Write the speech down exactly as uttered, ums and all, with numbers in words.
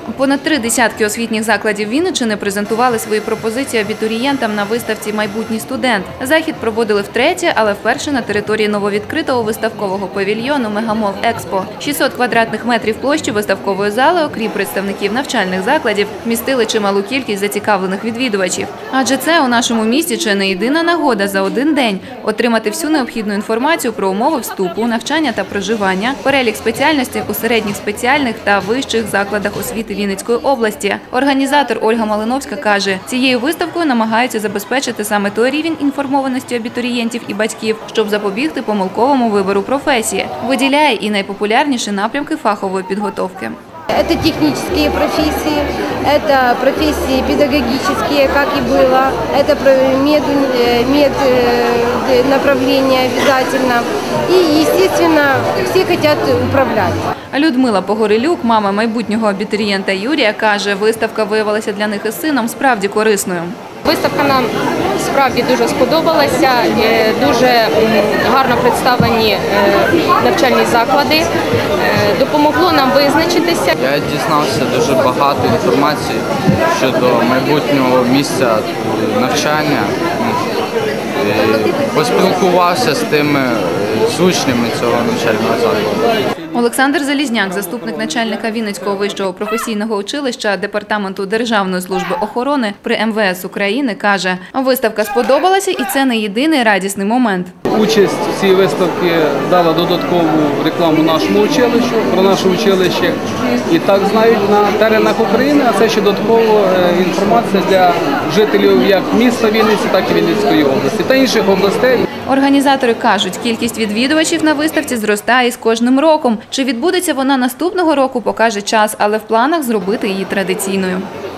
Понад три десятки освітніх закладів Вінниччини презентували свої пропозиції абітурієнтам на виставці «Майбутній студент». Захід проводили втретє, але вперше на території нововідкритого виставкового павільйону «Мегамол Експо». шістсот квадратних метрів площі виставкової зали, окрім представників навчальних закладів, вмістили чималу кількість зацікавлених відвідувачів. Адже це у нашому місті чи не єдина нагода за один день отримати всю необхідну інформацію про умови вступу, навчання та проживання, перелік спеціальностей у середніх спеціальних та вищих закладах освіти Вінницької області. Організатор Ольга Малиновська каже, цією виставкою намагаються забезпечити саме той рівень інформованості абітурієнтів і батьків, щоб запобігти помилковому вибору професії. Виділяє і найпопулярніші напрямки фахової підготовки. Это технические профессии, это профессии педагогические, как и было, это мед, мед направление обязательно. И, естественно, все хотят управлять. Людмила Погорелюк, мама майбутнього абітурієнта Юрія, каже, виставка виявилася для них із сином справді корисною. Виставка нам справді дуже сподобалася, дуже гарно представлені навчальні заклади, допомогло нам визначитися. Я дізнався дуже багато інформації щодо майбутнього місця навчання, поспілкувався з тими з учнями цього навчального закладу. Олександр Залізняк, заступник начальника Вінницького вищого професійного училища Департаменту Державної служби охорони при ем ве ес України, каже, виставка сподобалася і це не єдиний радісний момент. Участь в цій виставці дала додаткову рекламу нашому училищу, про наше училище. І так знають на теренах України, а це ще додаткова інформація для жителів як міста Вінниці, так і Вінницької області та інших областей. Організатори кажуть, кількість відвідувачів на виставці зростає з кожним роком. Чи відбудеться вона наступного року, покаже час, але в планах зробити її традиційною.